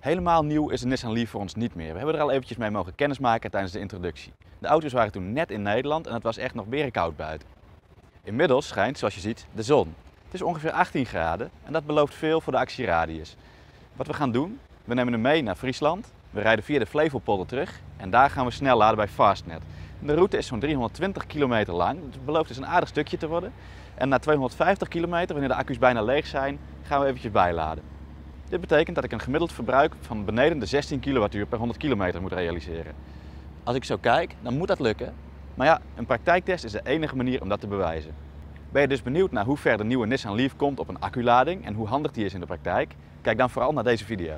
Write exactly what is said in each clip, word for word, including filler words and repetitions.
Helemaal nieuw is de Nissan Leaf voor ons niet meer. We hebben er al eventjes mee mogen kennismaken tijdens de introductie. De auto's waren toen net in Nederland en het was echt nog berenkoud buiten. Inmiddels schijnt, zoals je ziet, de zon. Het is ongeveer achttien graden en dat belooft veel voor de actieradius. Wat we gaan doen, we nemen hem mee naar Friesland. We rijden via de Flevopolder terug en daar gaan we snel laden bij Fastnet. De route is zo'n driehonderdtwintig kilometer lang, het belooft dus een aardig stukje te worden. En na tweehonderdvijftig kilometer, wanneer de accu's bijna leeg zijn, gaan we eventjes bijladen. Dit betekent dat ik een gemiddeld verbruik van beneden de zestien kilowattuur per honderd kilometer moet realiseren. Als ik zo kijk, dan moet dat lukken. Maar ja, een praktijktest is de enige manier om dat te bewijzen. Ben je dus benieuwd naar hoe ver de nieuwe Nissan Leaf komt op een acculading en hoe handig die is in de praktijk? Kijk dan vooral naar deze video.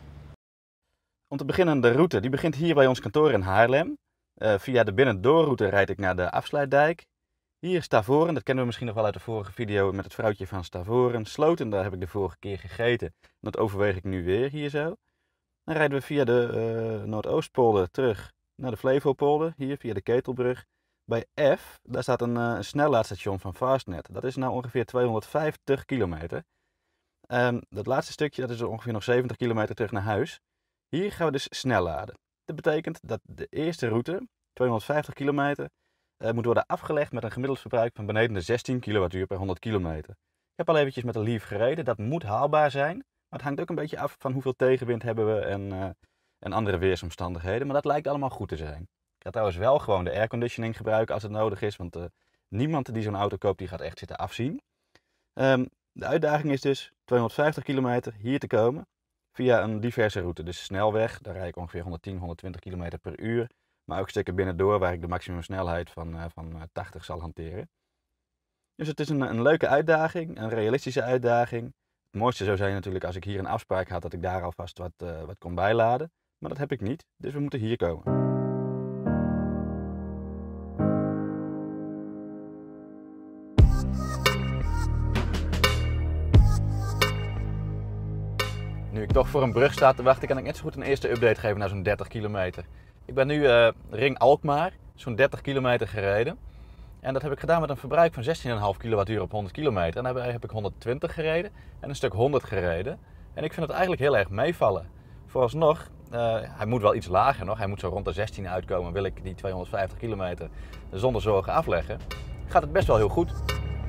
Om te beginnen de route, die begint hier bij ons kantoor in Haarlem. Uh, via de binnendoorroute rijd ik naar de afsluitdijk. Hier Stavoren, dat kennen we misschien nog wel uit de vorige video met het vrouwtje van Stavoren. Sloten, daar heb ik de vorige keer gegeten. Dat overweeg ik nu weer hier zo. Dan rijden we via de uh, Noordoostpolder terug naar de Flevopolder, hier via de Ketelbrug. Bij F, daar staat een, uh, een snellaadstation van Fastnet. Dat is nou ongeveer tweehonderdvijftig kilometer. Um, dat laatste stukje, dat is ongeveer nog zeventig kilometer terug naar huis. Hier gaan we dus snel laden. Dat betekent dat de eerste route, tweehonderdvijftig kilometer, uh, moet worden afgelegd met een gemiddeld verbruik van beneden de zestien kilowattuur per honderd kilometer. Ik heb al eventjes met de Leaf gereden, dat moet haalbaar zijn. Maar het hangt ook een beetje af van hoeveel tegenwind hebben we en, uh, en andere weersomstandigheden. Maar dat lijkt allemaal goed te zijn. Ik ga trouwens wel gewoon de airconditioning gebruiken als het nodig is. Want uh, niemand die zo'n auto koopt, die gaat echt zitten afzien. Um, de uitdaging is dus tweehonderdvijftig kilometer hier te komen. Via een diverse route. Dus snelweg, daar rijd ik ongeveer honderdtien, honderdtwintig kilometer per uur. Maar ook stukken binnendoor waar ik de maximumsnelheid van, uh, van uh, tachtig zal hanteren. Dus het is een, een leuke uitdaging, een realistische uitdaging. Het mooiste zou zijn natuurlijk als ik hier een afspraak had dat ik daar alvast wat, uh, wat kon bijladen. Maar dat heb ik niet, dus we moeten hier komen. Nu ik toch voor een brug sta te wachten, kan ik net zo goed een eerste update geven naar zo'n dertig kilometer. Ik ben nu uh, ring Alkmaar, zo'n dertig kilometer gereden. En dat heb ik gedaan met een verbruik van zestien komma vijf kilowattuur op honderd kilometer. En daarbij heb ik honderdtwintig gereden en een stuk honderd gereden. En ik vind het eigenlijk heel erg meevallen. Vooralsnog, uh, hij moet wel iets lager nog. Hij moet zo rond de zestien uitkomen. Wil ik die tweehonderdvijftig kilometer zonder zorgen afleggen. Gaat het best wel heel goed.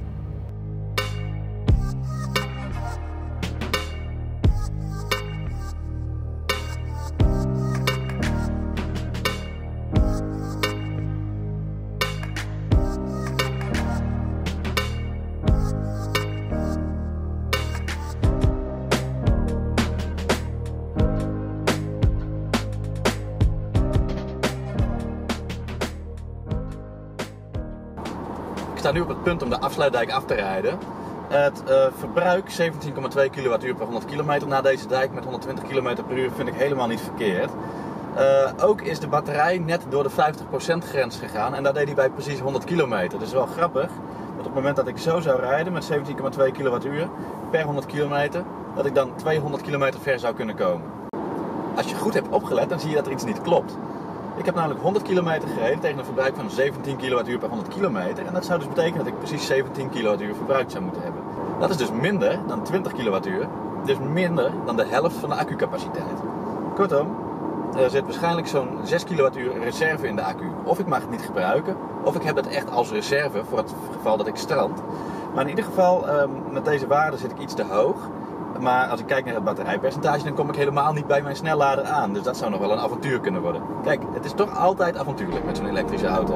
Ik sta nu op het punt om de afsluitdijk af te rijden. Het uh, verbruik zeventien komma twee kilowattuur per honderd kilometer na deze dijk met honderdtwintig kilometer per uur vind ik helemaal niet verkeerd. Uh, ook is de batterij net door de vijftig procent grens gegaan en daar deed hij bij precies honderd kilometer. Dus wel grappig dat op het moment dat ik zo zou rijden met zeventien komma twee kilowattuur per honderd kilometer, dat ik dan tweehonderd kilometer ver zou kunnen komen. Als je goed hebt opgelet, dan zie je dat er iets niet klopt. Ik heb namelijk honderd kilometer gereden tegen een verbruik van zeventien kilowattuur per honderd kilometer. En dat zou dus betekenen dat ik precies zeventien kilowattuur verbruikt zou moeten hebben. Dat is dus minder dan twintig kilowattuur. Dus minder dan de helft van de accupaciteit. Kortom, er zit waarschijnlijk zo'n zes kilowattuur reserve in de accu. Of ik mag het niet gebruiken, of ik heb het echt als reserve voor het geval dat ik strand. Maar in ieder geval, met deze waarde zit ik iets te hoog. Maar als ik kijk naar het batterijpercentage, dan kom ik helemaal niet bij mijn snellader aan. Dus dat zou nog wel een avontuur kunnen worden. Kijk, het is toch altijd avontuurlijk met zo'n elektrische auto.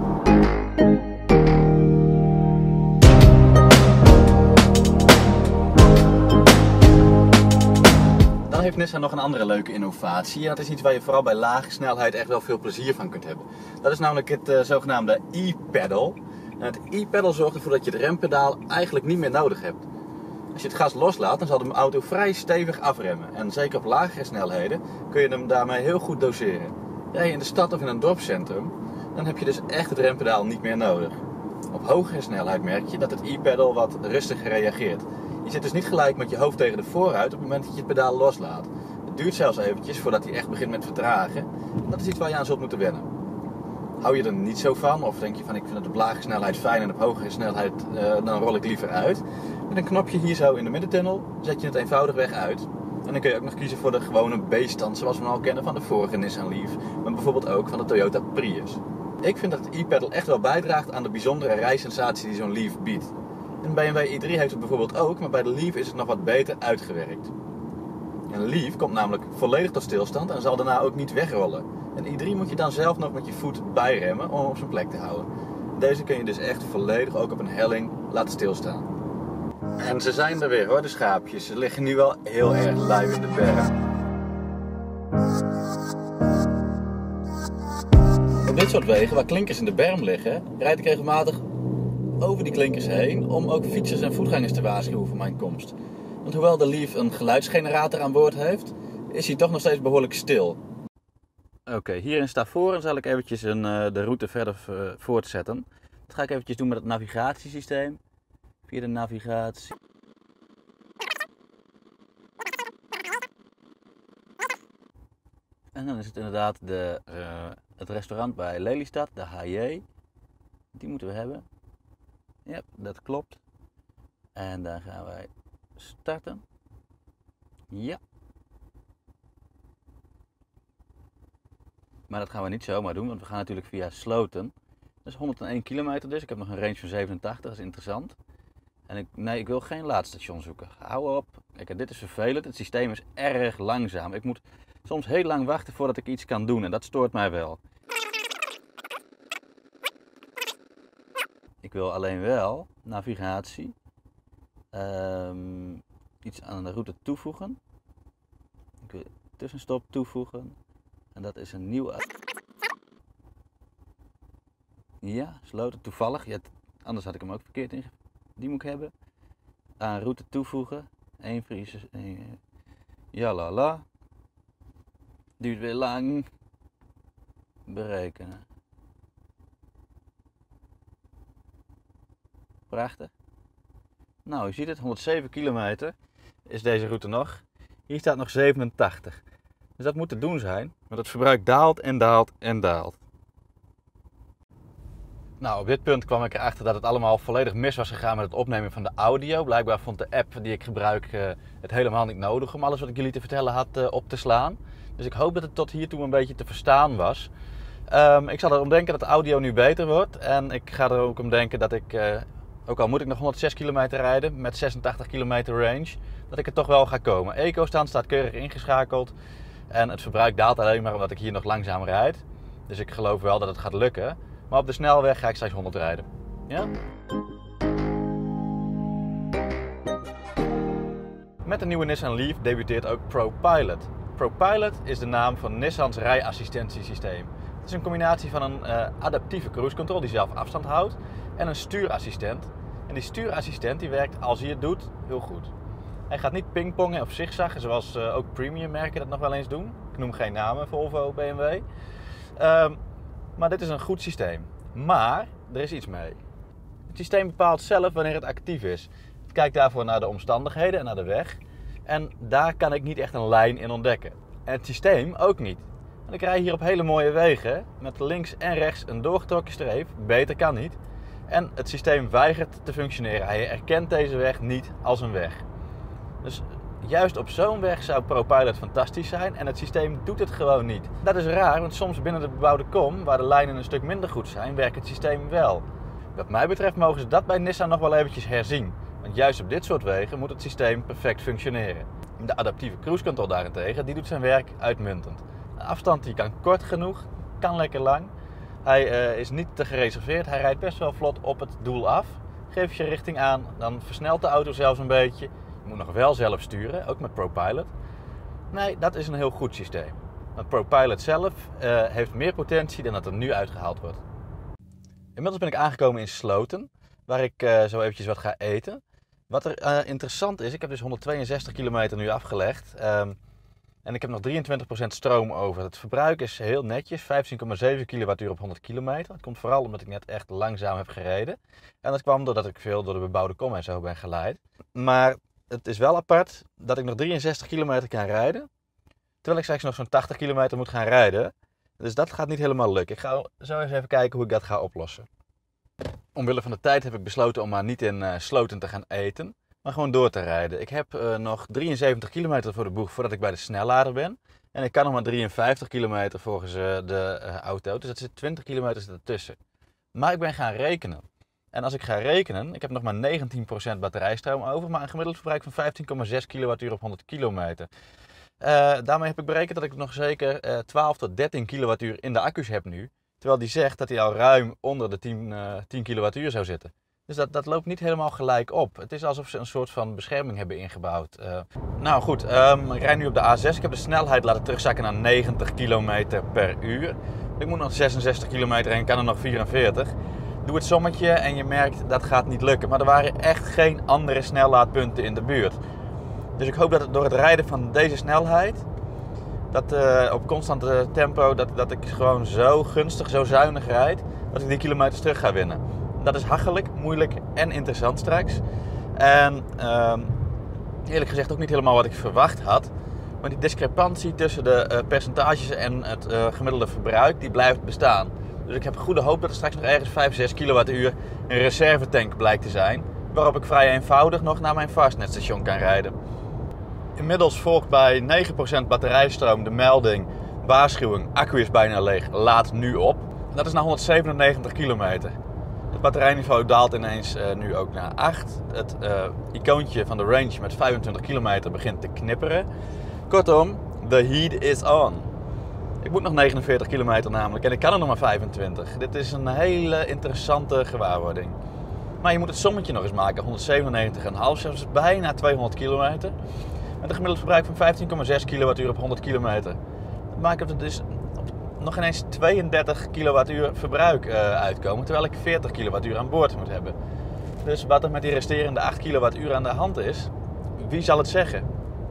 Dan heeft Nissan nog een andere leuke innovatie. En dat is iets waar je vooral bij lage snelheid echt wel veel plezier van kunt hebben. Dat is namelijk het uh, zogenaamde e-pedal. En het e-pedal zorgt ervoor dat je het rempedaal eigenlijk niet meer nodig hebt. Als je het gas loslaat, dan zal de auto vrij stevig afremmen. En zeker op lagere snelheden kun je hem daarmee heel goed doseren. Rij je in de stad of in een dorpscentrum, dan heb je dus echt het rempedaal niet meer nodig. Op hogere snelheid merk je dat het e-pedal wat rustiger reageert. Je zit dus niet gelijk met je hoofd tegen de voorruit op het moment dat je het pedaal loslaat. Het duurt zelfs eventjes voordat hij echt begint met vertragen. Dat is iets waar je aan zult moeten wennen. Hou je er niet zo van, of denk je van ik vind het op lage snelheid fijn en op hogere snelheid uh, dan rol ik liever uit. Met een knopje hier zo in de middentunnel zet je het eenvoudigweg uit. En dan kun je ook nog kiezen voor de gewone B-stand zoals we al kennen van de vorige Nissan Leaf. Maar bijvoorbeeld ook van de Toyota Prius. Ik vind dat het e-pedal echt wel bijdraagt aan de bijzondere rijsensatie die zo'n Leaf biedt. Een B M W i drie heeft het bijvoorbeeld ook, maar bij de Leaf is het nog wat beter uitgewerkt. Een Leaf komt namelijk volledig tot stilstand en zal daarna ook niet wegrollen. Een i drie moet je dan zelf nog met je voet bijremmen om hem op zijn plek te houden. Deze kun je dus echt volledig ook op een helling laten stilstaan. En ze zijn er weer hoor, de schaapjes. Ze liggen nu wel heel erg lui in de berm. Op dit soort wegen waar klinkers in de berm liggen, rijd ik regelmatig over die klinkers heen om ook fietsers en voetgangers te waarschuwen voor mijn komst. Want hoewel de Leaf een geluidsgenerator aan boord heeft, is hij toch nog steeds behoorlijk stil. Oké, okay, hier in Stavoren zal ik eventjes een, uh, de route verder uh, voortzetten. Dat ga ik eventjes doen met het navigatiesysteem. Via de navigatie. En dan is het inderdaad de, uh, het restaurant bij Lelystad, de H J. Die moeten we hebben. Ja, dat klopt. En dan gaan wij starten. Ja. Maar dat gaan we niet zomaar doen, want we gaan natuurlijk via Sloten. Dat is honderdéén kilometer dus. Ik heb nog een range van zevenentachtig, dat is interessant. En ik, nee, ik wil geen laadstation zoeken. Hou op. Kijk, dit is vervelend. Het systeem is erg langzaam. Ik moet soms heel lang wachten voordat ik iets kan doen en dat stoort mij wel. Ik wil alleen wel navigatie. Um, iets aan de route toevoegen. Ik wil tussenstop toevoegen. En dat is een nieuw. Ja, Sloten toevallig. Ja, anders had ik hem ook verkeerd ingegeven. Die moet ik hebben. Aan route toevoegen. Eén Friese. Ja la la. Duurt weer lang. Berekenen. Prachtig. Nou, je ziet het, honderdzeven kilometer is deze route nog. Hier staat nog zevenentachtig. Dus dat moet te doen zijn, want het verbruik daalt en daalt en daalt. Nou, op dit punt kwam ik erachter dat het allemaal volledig mis was gegaan met het opnemen van de audio. Blijkbaar vond de app die ik gebruik uh, het helemaal niet nodig om alles wat ik jullie te vertellen had uh, op te slaan. Dus ik hoop dat het tot hiertoe een beetje te verstaan was. Um, ik zal erom denken dat de audio nu beter wordt. En ik ga er ook om denken dat ik, uh, ook al moet ik nog honderdzes kilometer rijden met zesentachtig kilometer range, dat ik er toch wel ga komen. Eco-stand staat keurig ingeschakeld. En het verbruik daalt alleen maar omdat ik hier nog langzaam rijd. Dus ik geloof wel dat het gaat lukken. Maar op de snelweg ga ik straks honderd rijden. Ja? Met de nieuwe Nissan Leaf debuteert ook ProPilot. ProPilot is de naam van Nissans rijassistentiesysteem. Het is een combinatie van een uh, adaptieve cruise control die zelf afstand houdt en een stuurassistent. En die stuurassistent die werkt als hij het doet heel goed. Hij gaat niet pingpongen of zigzaggen zoals uh, ook premium merken dat nog wel eens doen. Ik noem geen namen, Volvo, B M W. Uh, maar dit is een goed systeem. Maar er is iets mee. Het systeem bepaalt zelf wanneer het actief is. Het kijkt daarvoor naar de omstandigheden en naar de weg. En daar kan ik niet echt een lijn in ontdekken. En het systeem ook niet. En ik rij hier op hele mooie wegen met links en rechts een doorgetrokken streep. Beter kan niet. En het systeem weigert te functioneren. Hij erkent deze weg niet als een weg. Dus juist op zo'n weg zou ProPilot fantastisch zijn en het systeem doet het gewoon niet. Dat is raar, want soms binnen de bebouwde kom, waar de lijnen een stuk minder goed zijn, werkt het systeem wel. Wat mij betreft mogen ze dat bij Nissan nog wel eventjes herzien. Want juist op dit soort wegen moet het systeem perfect functioneren. De adaptieve cruise control daarentegen, die doet zijn werk uitmuntend. De afstand die kan kort genoeg, kan lekker lang. Hij uh, is niet te gereserveerd, hij rijdt best wel vlot op het doel af. Geef je richting aan, dan versnelt de auto zelfs een beetje. Je moet nog wel zelf sturen, ook met ProPilot. Nee, dat is een heel goed systeem. Want ProPilot zelf uh, heeft meer potentie dan dat er nu uitgehaald wordt. Inmiddels ben ik aangekomen in Sloten, waar ik uh, zo eventjes wat ga eten. Wat er uh, interessant is, ik heb dus honderdtweeënzestig kilometer nu afgelegd. Um, en ik heb nog drieëntwintig procent stroom over. Het verbruik is heel netjes, vijftien komma zeven kilowattuur op honderd kilometer. Dat komt vooral omdat ik net echt langzaam heb gereden. En dat kwam doordat ik veel door de bebouwde kom en zo ben geleid. Maar het is wel apart dat ik nog drieënzestig kilometer kan rijden, terwijl ik straks nog zo'n tachtig kilometer moet gaan rijden. Dus dat gaat niet helemaal lukken. Ik ga zo eens even kijken hoe ik dat ga oplossen. Omwille van de tijd heb ik besloten om maar niet in uh, Sloten te gaan eten. maar gewoon door te rijden. Ik heb uh, nog drieënzeventig kilometer voor de boeg voordat ik bij de snellader ben. En ik kan nog maar drieënvijftig kilometer volgens uh, de uh, auto, dus dat zit twintig kilometer ertussen. Maar ik ben gaan rekenen. En als ik ga rekenen, ik heb nog maar negentien procent batterijstroom over, maar een gemiddeld verbruik van vijftien komma zes kilowattuur op honderd kilometer. Uh, daarmee heb ik berekend dat ik nog zeker uh, twaalf tot dertien kilowattuur in de accu's heb nu. Terwijl die zegt dat hij al ruim onder de tien, uh, tien kilowattuur zou zitten. Dus dat, dat loopt niet helemaal gelijk op. Het is alsof ze een soort van bescherming hebben ingebouwd. Uh, nou goed, um, ik rijd nu op de A zes. Ik heb de snelheid laten terugzakken naar negentig kilometer per uur. Ik moet nog zesenzestig kilometer en ik kan er nog vierenveertig. Doe het sommetje en je merkt dat gaat niet lukken. Maar er waren echt geen andere snellaadpunten in de buurt. Dus ik hoop dat het door het rijden van deze snelheid, dat uh, op constante tempo, dat, dat ik gewoon zo gunstig, zo zuinig rijd, dat ik die kilometers terug ga winnen. Dat is hachelijk, moeilijk en interessant straks. En uh, eerlijk gezegd ook niet helemaal wat ik verwacht had. Maar die discrepantie tussen de uh, percentages en het uh, gemiddelde verbruik, die blijft bestaan. Dus ik heb goede hoop dat er straks nog ergens vijf, zes kilowattuur een reservetank blijkt te zijn. Waarop ik vrij eenvoudig nog naar mijn Fastned-station kan rijden. Inmiddels volgt bij negen procent batterijstroom de melding, waarschuwing, accu is bijna leeg, laad nu op. Dat is na honderdzevenennegentig kilometer. Het batterijniveau daalt ineens uh, nu ook naar acht. Het uh, icoontje van de range met vijfentwintig kilometer begint te knipperen. Kortom, the heat is on. Ik moet nog negenenveertig kilometer namelijk en ik kan er nog maar vijfentwintig. Dit is een hele interessante gewaarwording. Maar je moet het sommetje nog eens maken, honderdzevenennegentig komma vijf, zelfs bijna tweehonderd kilometer. Met een gemiddeld verbruik van vijftien komma zes kilowattuur op honderd kilometer. Dat maakt dat we dus nog ineens tweeëndertig kilowattuur verbruik uh, uitkomen, terwijl ik veertig kilowattuur aan boord moet hebben. Dus wat er met die resterende acht kilowattuur aan de hand is, wie zal het zeggen?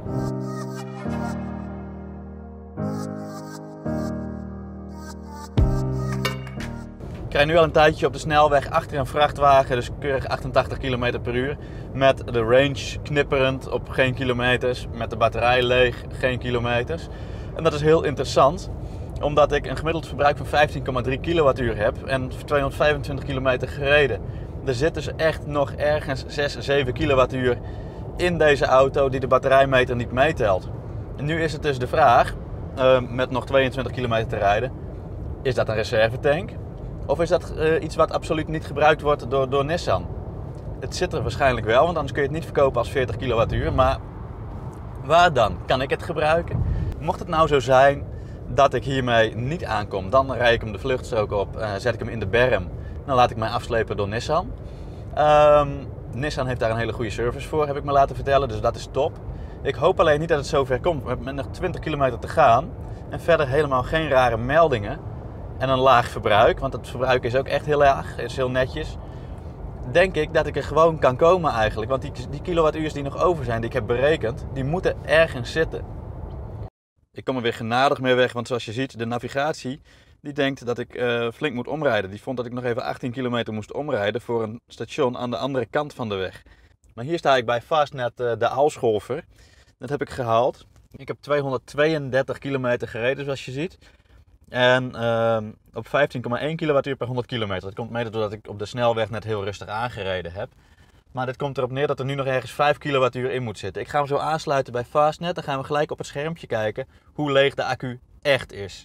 Ik rijd nu al een tijdje op de snelweg achter een vrachtwagen, dus keurig achtentachtig kilometer per uur. Met de range knipperend op geen kilometers, met de batterij leeg, geen kilometers. En dat is heel interessant, omdat ik een gemiddeld verbruik van vijftien komma drie kilowattuur heb en tweehonderdvijfentwintig kilometer gereden. Er zit dus echt nog ergens zes, zeven kilowattuur in deze auto die de batterijmeter niet meetelt. En nu is het dus de vraag, uh, met nog tweeëntwintig kilometer te rijden, is dat een reservetank? Of is dat uh, iets wat absoluut niet gebruikt wordt door, door Nissan? Het zit er waarschijnlijk wel, want anders kun je het niet verkopen als veertig kilowattuur. Maar waar dan? Kan ik het gebruiken? Mocht het nou zo zijn dat ik hiermee niet aankom, dan rijd ik hem de vluchtstrook op, uh, zet ik hem in de berm. Dan laat ik mij afslepen door Nissan. Um, Nissan heeft daar een hele goede service voor, heb ik me laten vertellen, dus dat is top. Ik hoop alleen niet dat het zover komt. We hebben nog twintig kilometer te gaan en verder helemaal geen rare meldingen. En een laag verbruik, want het verbruik is ook echt heel laag, is heel netjes. Denk ik dat ik er gewoon kan komen eigenlijk. Want die, die kilowattuurs die nog over zijn, die ik heb berekend, die moeten ergens zitten. Ik kom er weer genadig mee weg, want zoals je ziet, de navigatie die denkt dat ik uh, flink moet omrijden. Die vond dat ik nog even achttien kilometer moest omrijden voor een station aan de andere kant van de weg. Maar hier sta ik bij Fastned uh, de Aalscholver. Dat heb ik gehaald. Ik heb tweehonderdtweeëndertig kilometer gereden, zoals je ziet. En uh, op vijftien komma één kilowattuur per honderd kilometer. Dat komt mede doordat ik op de snelweg net heel rustig aangereden heb. Maar dit komt erop neer dat er nu nog ergens vijf kilowattuur in moet zitten. Ik ga hem zo aansluiten bij Fastned. Dan gaan we gelijk op het schermpje kijken hoe leeg de accu echt is.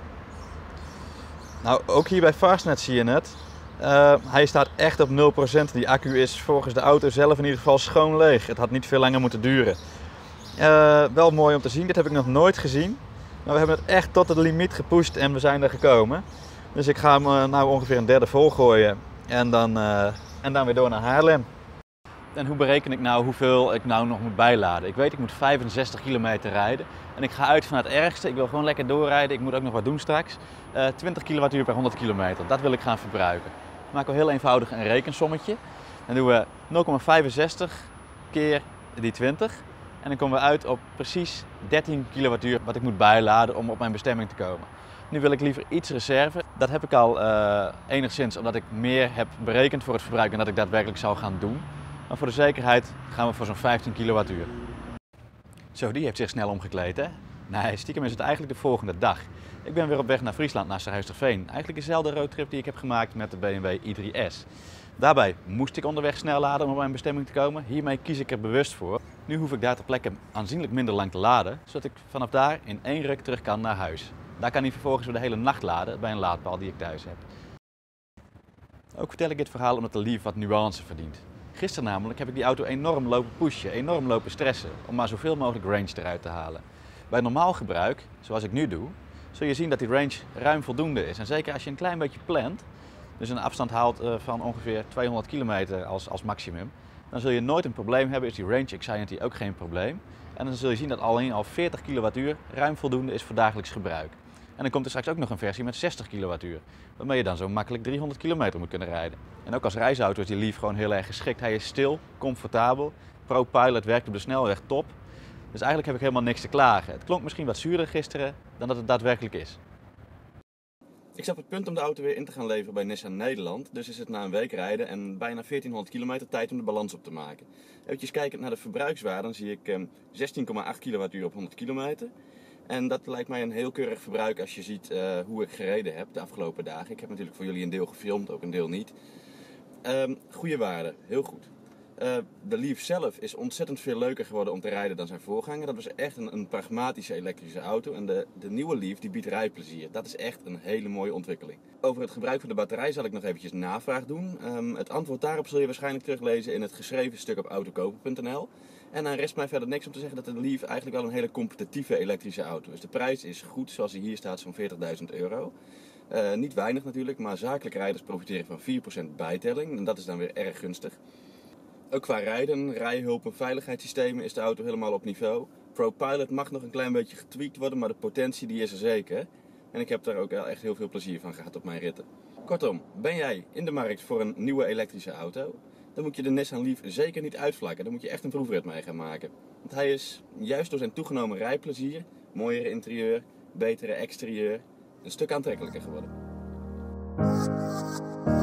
Nou, ook hier bij Fastned zie je het. Uh, hij staat echt op nul procent. Die accu is volgens de auto zelf in ieder geval schoon leeg. Het had niet veel langer moeten duren. Uh, wel mooi om te zien. Dit heb ik nog nooit gezien. Maar we hebben het echt tot het limiet gepusht en we zijn er gekomen. Dus ik ga hem uh, nou ongeveer een derde vol gooien en dan, uh, en dan weer door naar Haarlem. En hoe bereken ik nou hoeveel ik nou nog moet bijladen? Ik weet ik moet vijfenzestig kilometer rijden en ik ga uit van het ergste. Ik wil gewoon lekker doorrijden, ik moet ook nog wat doen straks. Uh, twintig kilowattuur per honderd kilometer, dat wil ik gaan verbruiken. Ik maak wel heel eenvoudig een rekensommetje. Dan doen we nul komma vijfenzestig keer die twintig. En dan komen we uit op precies dertien kilowattuur wat ik moet bijladen om op mijn bestemming te komen. Nu wil ik liever iets reserve. Dat heb ik al uh, enigszins omdat ik meer heb berekend voor het verbruik en dat ik daadwerkelijk zou gaan doen. Maar voor de zekerheid gaan we voor zo'n vijftien kilowattuur. Zo, die heeft zich snel omgekleed, hè? Nee, stiekem is het eigenlijk de volgende dag. Ik ben weer op weg naar Friesland, naar Serhuisterveen. Eigenlijk dezelfde roadtrip die ik heb gemaakt met de B M W i drie S. Daarbij moest ik onderweg snel laden om op mijn bestemming te komen. Hiermee kies ik er bewust voor. Nu hoef ik daar ter plekke aanzienlijk minder lang te laden, zodat ik vanaf daar in één ruk terug kan naar huis. Daar kan hij vervolgens weer de hele nacht laden bij een laadpaal die ik thuis heb. Ook vertel ik dit verhaal omdat de Leaf wat nuance verdient. Gisteren namelijk heb ik die auto enorm lopen pushen, enorm lopen stressen, om maar zoveel mogelijk range eruit te halen. Bij normaal gebruik, zoals ik nu doe, zul je zien dat die range ruim voldoende is. En zeker als je een klein beetje plant, dus een afstand haalt van ongeveer tweehonderd kilometer als, als maximum, dan zul je nooit een probleem hebben, is die range anxiety ook geen probleem. En dan zul je zien dat alleen al veertig kilowattuur ruim voldoende is voor dagelijks gebruik. En dan komt er straks ook nog een versie met zestig kilowattuur, waarmee je dan zo makkelijk driehonderd kilometer moet kunnen rijden. En ook als reisauto is die Leaf gewoon heel erg geschikt. Hij is stil, comfortabel, ProPilot werkt op de snelweg top. Dus eigenlijk heb ik helemaal niks te klagen. Het klonk misschien wat zuurder gisteren dan dat het daadwerkelijk is. Ik sta op het punt om de auto weer in te gaan leveren bij Nissan Nederland. Dus is het na een week rijden en bijna veertienhonderd kilometer tijd om de balans op te maken. Even kijkend naar de verbruikswaarde, dan zie ik zestien komma acht kilowattuur op honderd kilometer. En dat lijkt mij een heel keurig verbruik als je ziet uh, hoe ik gereden heb de afgelopen dagen. Ik heb natuurlijk voor jullie een deel gefilmd, ook een deel niet. Um, goede waarde, heel goed. Uh, de Leaf zelf is ontzettend veel leuker geworden om te rijden dan zijn voorganger. Dat was echt een, een pragmatische elektrische auto. En de, de nieuwe Leaf die biedt rijplezier. Dat is echt een hele mooie ontwikkeling. Over het gebruik van de batterij zal ik nog eventjes navraag doen. Um, het antwoord daarop zul je waarschijnlijk teruglezen in het geschreven stuk op autokoper punt n l. En dan rest mij verder niks om te zeggen dat de Leaf eigenlijk wel een hele competitieve elektrische auto is. De prijs is goed, zoals hij hier staat, zo'n veertigduizend euro. Uh, niet weinig natuurlijk, maar zakelijke rijders profiteren van vier procent bijtelling. En dat is dan weer erg gunstig. Ook qua rijden, rijhulp en veiligheidssystemen is de auto helemaal op niveau. ProPilot mag nog een klein beetje getweakt worden, maar de potentie die is er zeker. En ik heb daar ook echt heel veel plezier van gehad op mijn ritten. Kortom, ben jij in de markt voor een nieuwe elektrische auto? Dan moet je de Nissan Leaf zeker niet uitvlakken. Dan moet je echt een proefrit mee gaan maken. Want hij is, juist door zijn toegenomen rijplezier, mooiere interieur, betere exterieur, een stuk aantrekkelijker geworden.